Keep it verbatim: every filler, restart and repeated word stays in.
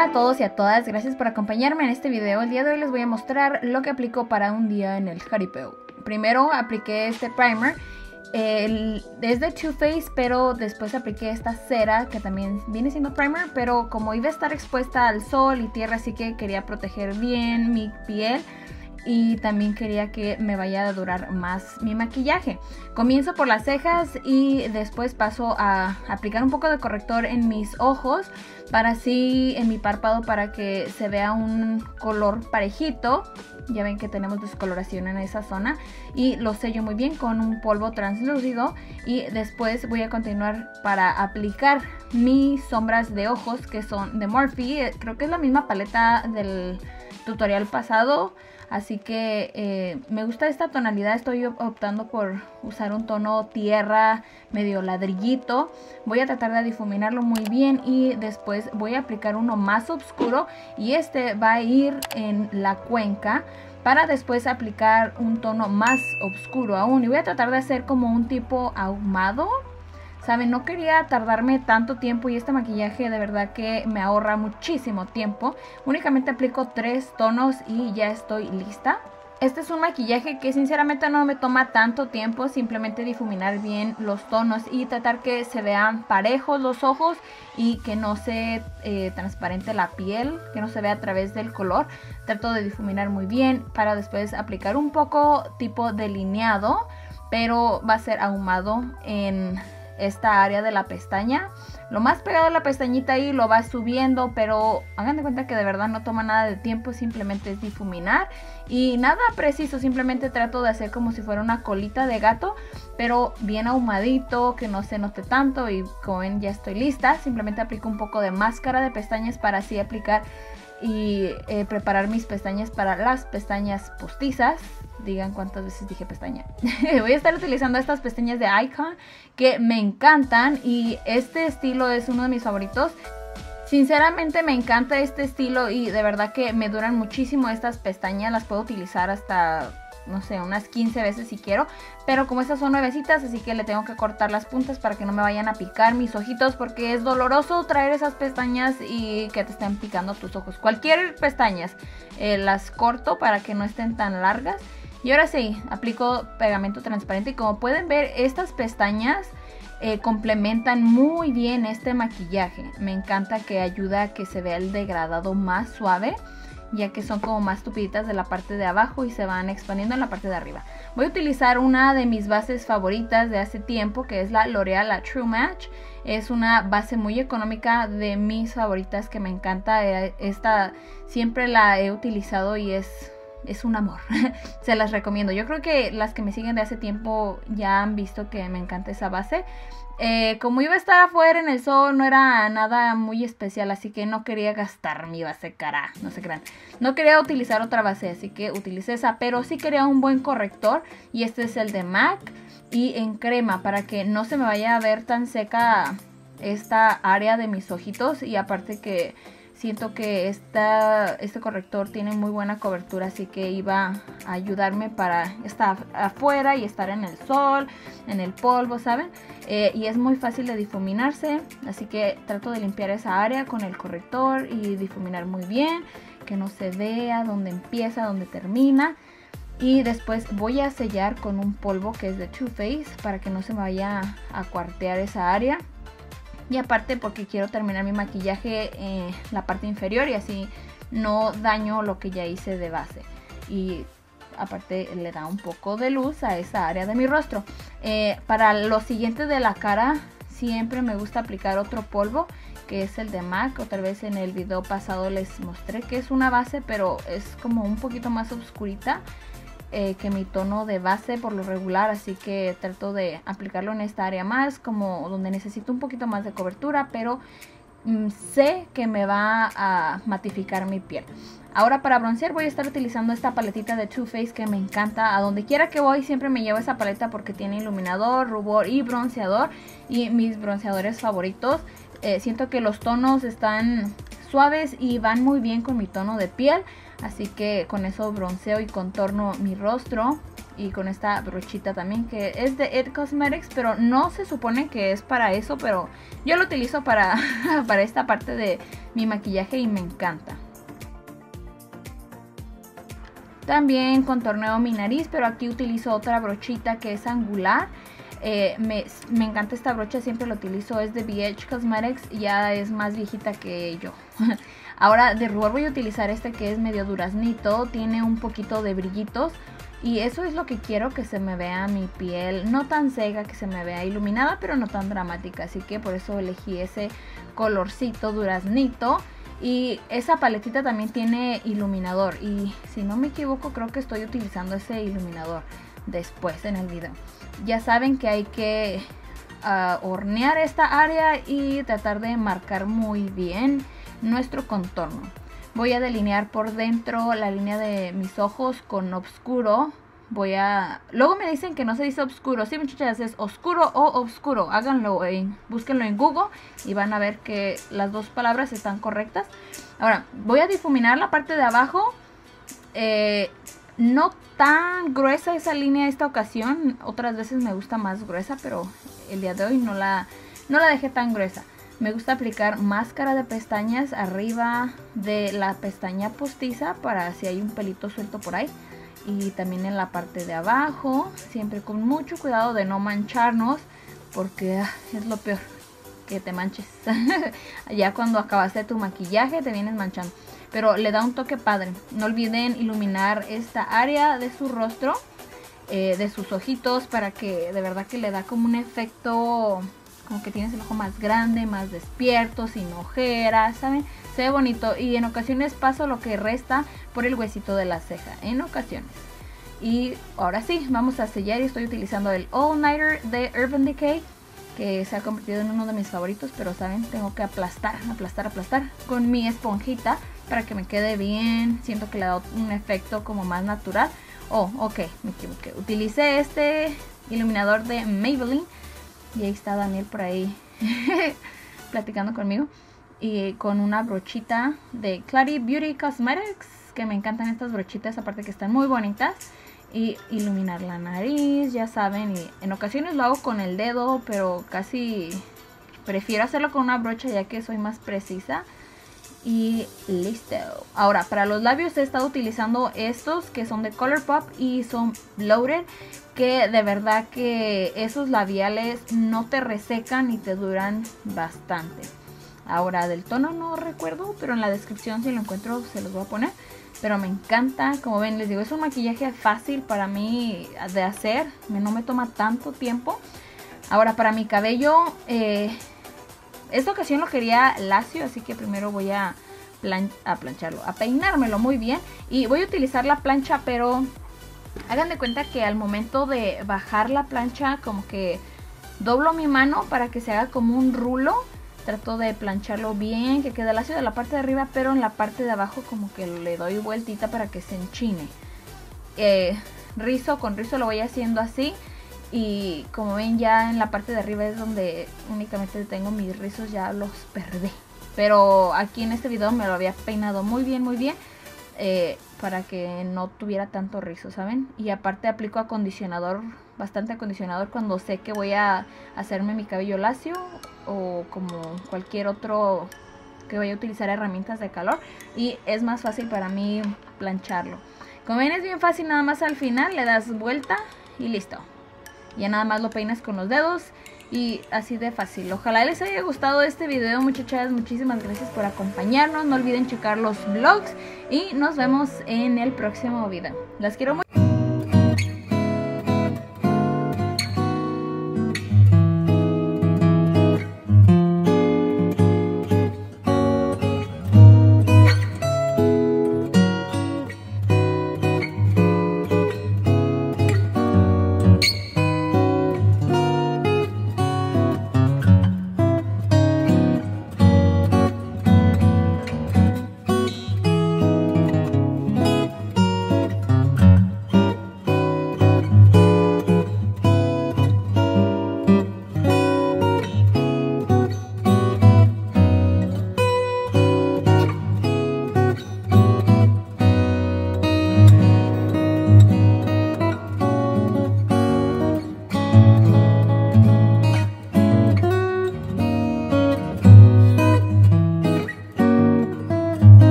Hola a todos y a todas, gracias por acompañarme en este video. El día de hoy les voy a mostrar lo que aplico para un día en el jaripeo. Primero apliqué este primer, el, es de Too Faced, pero después apliqué esta cera que también viene siendo primer, pero como iba a estar expuesta al sol y tierra, así que quería proteger bien mi piel. Y también quería que me vaya a durar más mi maquillaje. Comienzo por las cejas y después paso a aplicar un poco de corrector en mis ojos, para así en mi párpado, para que se vea un color parejito. Ya ven que tenemos descoloración en esa zona. Y lo sello muy bien con un polvo translúcido. Y después voy a continuar para aplicar mis sombras de ojos, que son de Morphe. Creo que es la misma paleta del tutorial pasado. Así que eh, me gusta esta tonalidad, estoy optando por usar un tono tierra, medio ladrillito. Voy a tratar de difuminarlo muy bien y después voy a aplicar uno más oscuro. Y este va a ir en la cuenca para después aplicar un tono más oscuro aún. Y voy a tratar de hacer como un tipo ahumado. Saben, no quería tardarme tanto tiempo y este maquillaje de verdad que me ahorra muchísimo tiempo. Únicamente aplico tres tonos y ya estoy lista. Este es un maquillaje que sinceramente no me toma tanto tiempo, simplemente difuminar bien los tonos y tratar que se vean parejos los ojos y que no se eh, transparente la piel, que no se vea a través del color. Trato de difuminar muy bien para después aplicar un poco tipo delineado, pero va a ser ahumado en esta área de la pestaña, lo más pegado a la pestañita, y lo va subiendo, pero hagan de cuenta que de verdad no toma nada de tiempo, simplemente es difuminar y nada preciso, simplemente trato de hacer como si fuera una colita de gato, pero bien ahumadito, que no se note tanto. Y como ven, ya estoy lista. Simplemente aplico un poco de máscara de pestañas para así aplicar y eh, preparar mis pestañas para las pestañas postizas. Digan cuántas veces dije pestaña. Voy a estar utilizando estas pestañas de Icon que me encantan y este estilo es uno de mis favoritos. Sinceramente me encanta este estilo y de verdad que me duran muchísimo estas pestañas. Las puedo utilizar hasta, no sé, unas quince veces si quiero. Pero como estas son nuevecitas, así que le tengo que cortar las puntas para que no me vayan a picar mis ojitos, porque es doloroso traer esas pestañas y que te estén picando tus ojos. Cualquier pestañas eh, las corto para que no estén tan largas. Y ahora sí, aplico pegamento transparente y como pueden ver, estas pestañas eh, complementan muy bien este maquillaje. Me encanta que ayuda a que se vea el degradado más suave, ya que son como más tupiditas de la parte de abajo y se van expandiendo en la parte de arriba. Voy a utilizar una de mis bases favoritas de hace tiempo, que es la L'Oreal, la True Match. Es una base muy económica, de mis favoritas, que me encanta. Esta siempre la he utilizado y es... es un amor. Se las recomiendo. Yo creo que las que me siguen de hace tiempo ya han visto que me encanta esa base. Eh, como iba a estar afuera en el sol, no era nada muy especial, así que no quería gastar mi base cara. No se crean. No quería utilizar otra base, así que utilicé esa. Pero sí quería un buen corrector. Y este es el de MAC. Y en crema, para que no se me vaya a ver tan seca esta área de mis ojitos. Y aparte que siento que esta, este corrector tiene muy buena cobertura, así que iba a ayudarme para estar afuera y estar en el sol, en el polvo, ¿saben? Eh, y es muy fácil de difuminarse, así que trato de limpiar esa área con el corrector y difuminar muy bien, que no se vea dónde empieza, dónde termina. Y después voy a sellar con un polvo que es de Too Faced para que no se me vaya a cuartear esa área. Y aparte porque quiero terminar mi maquillaje en la parte inferior y así no daño lo que ya hice de base. Y aparte le da un poco de luz a esa área de mi rostro. Eh, para lo siguiente de la cara siempre me gusta aplicar otro polvo, que es el de MAC. Otra vez en el video pasado les mostré que es una base, pero es como un poquito más oscurita Eh, que mi tono de base por lo regular, así que trato de aplicarlo en esta área más, como donde necesito un poquito más de cobertura, pero mm, sé que me va a matificar mi piel. Ahora para broncear voy a estar utilizando esta paletita de Too Faced que me encanta. A donde quiera que voy siempre me llevo esa paleta porque tiene iluminador, rubor y bronceador, y mis bronceadores favoritos. Eh, siento que los tonos están suaves y van muy bien con mi tono de piel. Así que con eso bronceo y contorno mi rostro. Y con esta brochita también, que es de It Cosmetics, pero no se supone que es para eso, pero yo lo utilizo para, para esta parte de mi maquillaje y me encanta. También contorneo mi nariz, pero aquí utilizo otra brochita que es angular. Eh, me, me encanta esta brocha, siempre la utilizo, es de B H Cosmetics, ya es más viejita que yo. Ahora de rubor voy a utilizar este que es medio duraznito, tiene un poquito de brillitos. Y eso es lo que quiero, que se me vea mi piel, no tan seca, que se me vea iluminada, pero no tan dramática. Así que por eso elegí ese colorcito duraznito. Y esa paletita también tiene iluminador. Y si no me equivoco, creo que estoy utilizando ese iluminador después en el video. Ya saben que hay que uh, hornear esta área y tratar de marcar muy bien nuestro contorno. Voy a delinear por dentro la línea de mis ojos con oscuro. Voy a... Luego me dicen que no se dice oscuro. Sí, muchachas, es oscuro o oscuro. Háganlo, en... búsquenlo en Google y van a ver que las dos palabras están correctas. Ahora, voy a difuminar la parte de abajo. Eh, no tan gruesa esa línea esta ocasión. Otras veces me gusta más gruesa, pero el día de hoy no la, no la dejé tan gruesa. Me gusta aplicar máscara de pestañas arriba de la pestaña postiza para si hay un pelito suelto por ahí. Y también en la parte de abajo, siempre con mucho cuidado de no mancharnos, porque ah, es lo peor, que te manches. Ya cuando acabaste tu maquillaje te vienes manchando. Pero le da un toque padre. No olviden iluminar esta área de su rostro, eh, de sus ojitos, para que de verdad que le da como un efecto... como que tienes el ojo más grande, más despierto, sin ojeras, ¿saben? Se ve bonito y en ocasiones paso lo que resta por el huesito de la ceja, en ocasiones. Y ahora sí, vamos a sellar y estoy utilizando el All Nighter de Urban Decay, que se ha convertido en uno de mis favoritos, pero ¿saben? Tengo que aplastar, aplastar, aplastar con mi esponjita para que me quede bien. Siento que le da un efecto como más natural. Oh, ok, me equivoqué. Utilicé este iluminador de Maybelline. Y ahí está Daniel por ahí platicando conmigo. Y con una brochita de Clarity Beauty Cosmetics, que me encantan estas brochitas, aparte que están muy bonitas. Y iluminar la nariz, ya saben. Y en ocasiones lo hago con el dedo, pero casi prefiero hacerlo con una brocha ya que soy más precisa. Y listo. Ahora, para los labios he estado utilizando estos que son de Colourpop y son bloated, que de verdad que esos labiales no te resecan y te duran bastante. Ahora, del tono no recuerdo, pero en la descripción si lo encuentro se los voy a poner. Pero me encanta, como ven, les digo, es un maquillaje fácil para mí de hacer, no me toma tanto tiempo. Ahora, para mi cabello, eh, esta ocasión lo quería lacio, así que primero voy a, plan a plancharlo, a peinármelo muy bien. Y voy a utilizar la plancha, pero hagan de cuenta que al momento de bajar la plancha, como que doblo mi mano para que se haga como un rulo. Trato de plancharlo bien, que quede lacio de la parte de arriba, pero en la parte de abajo como que le doy vueltita para que se enchine. Eh, rizo con rizo lo voy haciendo así. Y como ven, ya en la parte de arriba es donde únicamente tengo mis rizos, ya los perdí. Pero aquí en este video me lo había peinado muy bien, muy bien. Eh, para que no tuviera tanto rizo, ¿saben? Y aparte aplico acondicionador, bastante acondicionador cuando sé que voy a hacerme mi cabello lacio. O como cualquier otro que vaya a utilizar herramientas de calor. Y es más fácil para mí plancharlo. Como ven, es bien fácil, nada más al final le das vuelta y listo. Ya nada más lo peinas con los dedos y así de fácil. Ojalá les haya gustado este video, muchachas. Muchísimas gracias por acompañarnos. No olviden checar los vlogs y nos vemos en el próximo video. Las quiero mucho.